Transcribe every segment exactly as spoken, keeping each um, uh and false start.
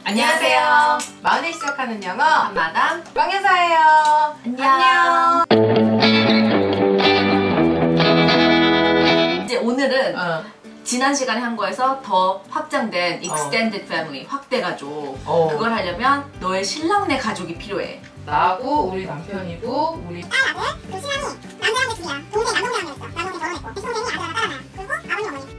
안녕하세요. 마흔에 시작하는 영어 한마담 꽝여사예요. 안녕. 이제 오늘은 어. 지난 시간에 한 거에서 더 확장된 extended 어. family, 확대 가족. 어. 그걸 하려면 너의 신랑네 가족이 필요해. 나하고 우리 남편이고 우리 딸아들 그 신랑이 남자랑 둘이야. 동생 남동생이었어. 남동생 결혼했고 그 동생이 아들 하나 딸 하나 그리고 아버님 어머니.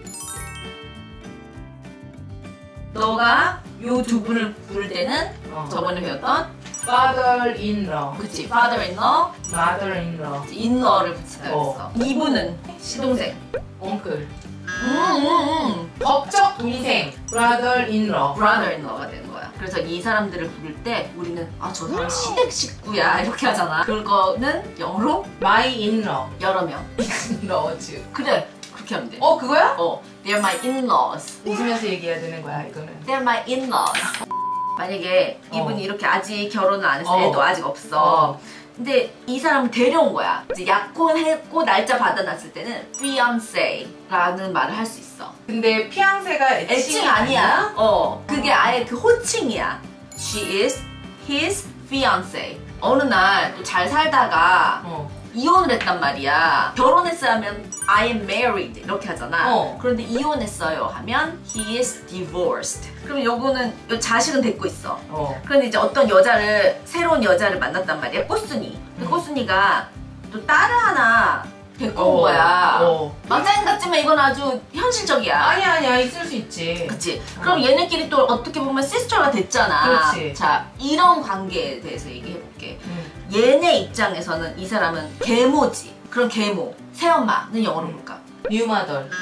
너가 요 두 분을 부를 때는 어. 저번에 배웠던 father-in-law, 그치 father-in-law, mother-in-law, in-law를 붙인다 어. 그랬어. 이분은 시동생. uncle, 음, 음, 음. 법적 동생, brother-in-law. brother-in-law가 되는 거야. 그래서 이 사람들을 부를 때 우리는 아, 저 사람 시댁 식구야 이렇게 하잖아. 그거는 영어로 my in-law, 여러 명. in-laws. 그래, 그렇게 하면 돼. 어 그거야? 어, they're my in-laws. 웃으면서 얘기해야 되는 거야 이거는. They're my in-laws. 만약에 이분이 어. 이렇게 아직 결혼을 안 했어. 어. 애도 아직 없어. 어. 근데 이 사람을 데려온 거야. 이제 약혼했고 날짜 받아놨을 때는 fiance라는 말을 할 수 있어. 근데 피앙세가 애칭, 애칭 아니야. 어, 그게 아예 그 호칭이야. She is his fiance. 어느 날 또 잘 살다가 어. 이혼을 했단 말이야. 결혼했어요 하면 I am married 이렇게 하잖아. 어. 그런데 이혼했어요 하면 he is divorced. 그럼 요거는 요 자식은 데리고 있어. 어. 그런데 이제 어떤 여자를 새로운 여자를 만났단 말이야. 꽃순이. 그 음. 꽃순이가 또 딸을 하나 데리고 온 어. 거야. 어. 막장 같지만 이건 아주 현실적이야. 아니야 아니야 있을 수 있지. 그치? 그럼 얘네끼리 또 어떻게 보면 시스터가 됐잖아. 그렇지. 자, 이런 관계에 대해서 얘기해볼게. 음. 얘네 입장에서는 이 사람은 계모지. 그럼 계모. 새엄마는 영어로 볼까? 뉴마덜, 아니.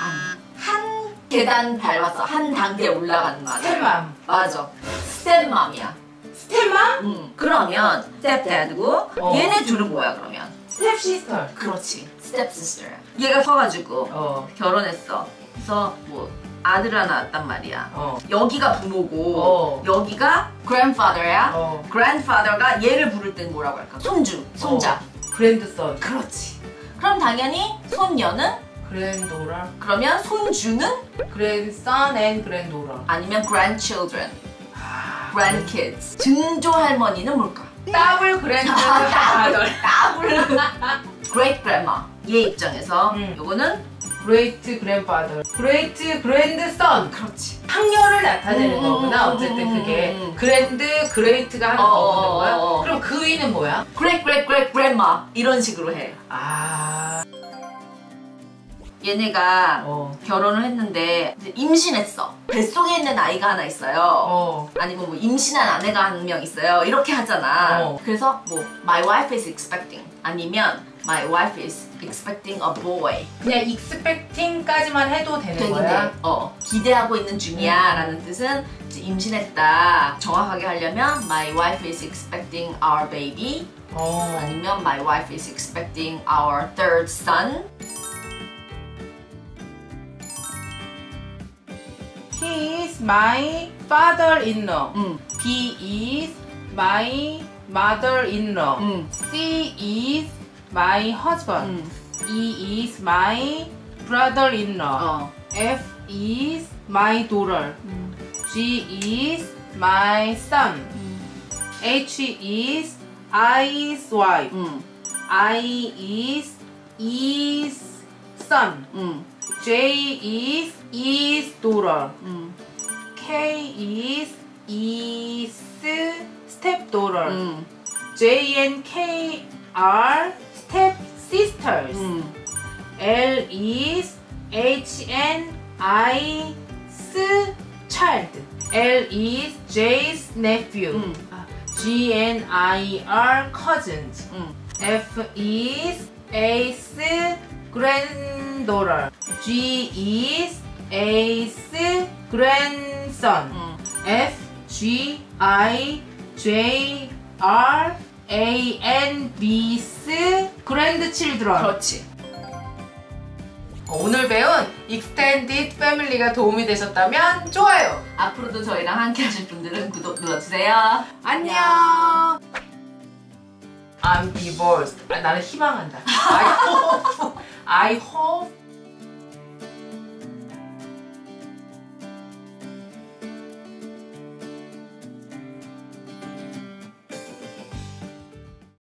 한 계단 밟았어. 한 단계 올라가는 말. 스텝맘. 맞아. 스텝맘이야. 스텝맘? 응. 그러면 스텝dad고 어. 얘네 둘은 뭐야 그러면? 스텝시스터. 그렇지. 스텝시스터야. 얘가 커가지고 어. 결혼했어. 그래서 뭐 아들을 하나 낳았단 말이야. 어. 여기가 부모고 어. 여기가 grandfather야. 어. grandfather가 얘를 부를 땐 뭐라고 할까? 손주, 손자. 어. 그랜드선. 그렇지. 그럼 당연히 손녀는 그랜도라. 그러면 손주는 그랜선 앤 그랜도라. 아니면 grandchildren, 아. grandkids. 증조 할머니는 뭘까? 더블 그랜드마덜. 더블 great grandma. 얘 입장에서 음. 요거는 그레이트 그랜파더. 그레이트 그랜드선. 그렇지. 학렬을 나타내는 음, 거구나. 음, 어쨌든 음, 그게 음, 음. 그랜드 그레이트가 하는 어, 거거든 거야. 어, 어. 그럼 그 위는 뭐야? great great great grandma 이런 식으로 해. 아. 얘네가 어. 결혼을 했는데 이제 임신했어. 뱃속에 있는 아이가 하나 있어요. 어. 아니면 뭐 임신한 아내가 한 명 있어요. 이렇게 하잖아. 어. 그래서 뭐 my wife is expecting 아니면 my wife is expecting a boy. 그냥 익스펙팅까지만 해도 되는 되긴 거야. 돼. 어, 기대하고 있는 중이야 라는 뜻은 이제 임신했다. 정확하게 하려면 my wife is expecting our baby 어. 아니면 my wife is expecting our third son. He is my father-in-law. 음, B is my mother-in-law. 음, C is my husband. 음. E is my brother-in-law. 어. F is my daughter. 음, G is my son. 음, H is I's wife. 음, I is is son. 음, J is is daughter. 음, K is is stepdaughter. 음, J and K are step sisters. 음. L is H and I's child. L is J's nephew. 음. G and I are cousins. 음. F is A's granddaughter. G is A's grandson. 음. F, G, I, J, R, A, N, B's grandchildren. 그렇지. 오늘 배운 Extended Family가 도움이 되셨다면 좋아요. 앞으로도 저희랑 함께 하실 분들은 구독 눌러주세요. 안녕. I'm divorced. 아, 나는 희망한다. I hope, I hope